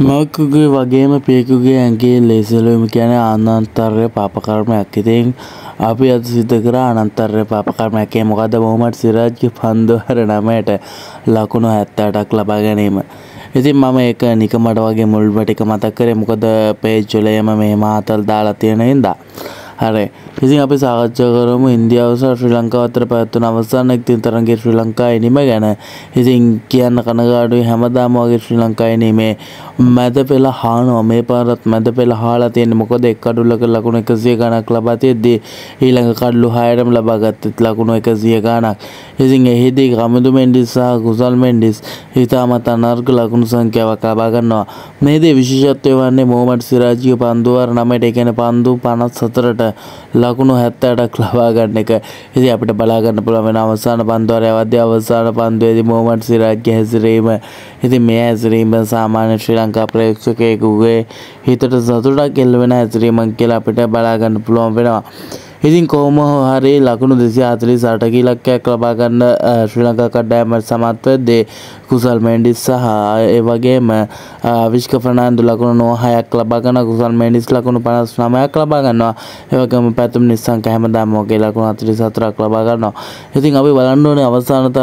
මකුගේ වගේම පියකුගේ ඇගේ ලේසලුවම කියන අනන්තර්ය පාපකර්මයක්. ඉතින් අපි අද සිද්ධ කර අනන්තර්ය පාපකර්මයක්කේ මොකද මොහමඩ් සිරාජ්ගේ පන්දුවර 9ට ලකුණු 78ක් ලබා ගැනීම. ඉතින් මම ඒක නිකමට වගේ මුල්ම ටික මතක් කරේ මොකද පේජ් වල එම මේ මාතල් දාලා තියෙන හින්දා. හරි. ඉතින් අපි සාකච්ඡා කරමු ඉන්දියාව සහ ශ්‍රී ලංකාව අතර පැවතුන අවසාන එක්දින තරගයේ ශ්‍රී ලංකාවේ නිම ගැන. ඉතින් කියන්න කනගාටුයි හැමදාම වගේ ශ්‍රී ලංකාවේ නිමේ මැද පෙළ හානවා. මේ පාරත් මැද පෙළ හාලා තියෙන්නේ මොකද එක් කඩුල්ලක ලකුණු 100 ගණක් ලබා තියෙද්දී ඊළඟ කඩලු 6ටම ලබා ගත්තත් ලකුණු 100 ගණක්. ඉතින් එහිදී කමිදු මෙන්ඩිස් සහ කුසල් මෙන්ඩිස් ඉතාමත් අනර්ග ලකුණු සංඛ්‍යාවක් ලබා ගන්නවා. මේදී විශේෂත්වය වන්නේ මොහමඩ් සිරාජ්ගේ පන්දුවර 9ට ඒ කියන්නේ පන්දු 54ට ලකුණු 78ක් ලබා ගන්න එක. ඉතින් අපිට බලා ගන්න පුළුවන් වෙන අවසාන පන්දුවරේ අවධි අවසාන පන්දුවේදී මොහමඩ් සිරාජ්ගේ හැසිරීම. ඉතින් මේ හැසිරීම සාමාන්‍ය ශ්‍රී ලංකා ප්‍රේක්ෂකයෙකුගේ හිතට සතුටක් එල්ල වෙන හැසිරීමක් කියලා අපිට බලා ගන්න පුළුවන් වෙනවා. ඉතින් කොහොම හරි ලකුණු 248ක ඉලක්කයක් ලබා ගන්න ශ්‍රී ලංකා කණ්ඩායම සමත් වෙද්දී කුසල් මෙන්ඩිස් සහ ඒ වගේම විශ්ක ෆර්නාන්ඩෝ ලකුණු 96ක් ලබා ගන්න කුසල් මෙන්ඩිස් ලකුණු 59ක් ලබා ගන්නවා. ඒ වගේම පැතුම් නිස්සංක හැමදාම වගේ ලකුණු 44ක් ලබා ගන්නවා. ඉතින් අපි බලන්න ඕනේ අවසාන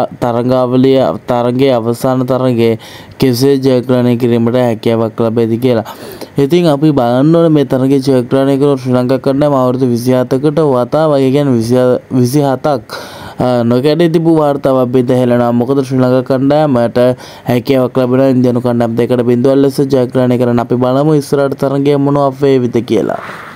තරගයේ අවසාන තරගයේ කෙසේ ජයග්‍රහණය කිරීමට හැකියාවක් ලැබෙයිද කියලා. ඉතින් අපි බලන්න ඕනේ මේ තරගයේ ජයග්‍රහණය කරන ශ්‍රී ලංකා කණ්ඩායම අවුරුදු 27කට වතාව ඒ කියන්නේ 27ක් නොකැඩී තිබූ වාර්තාවක් බිඳ හෙළනවා. මොකද ශ්‍රී ලංකා කණ්ඩායමට හැකියාවක් ලැබෙනවා ඉන්දියානු කණ්ඩායම 2-0 ලෙස ජයග්‍රහණය කරන්න. අපි බලමු ඉස්සරහට තරගයේ මොනවා වේවිද කියලා.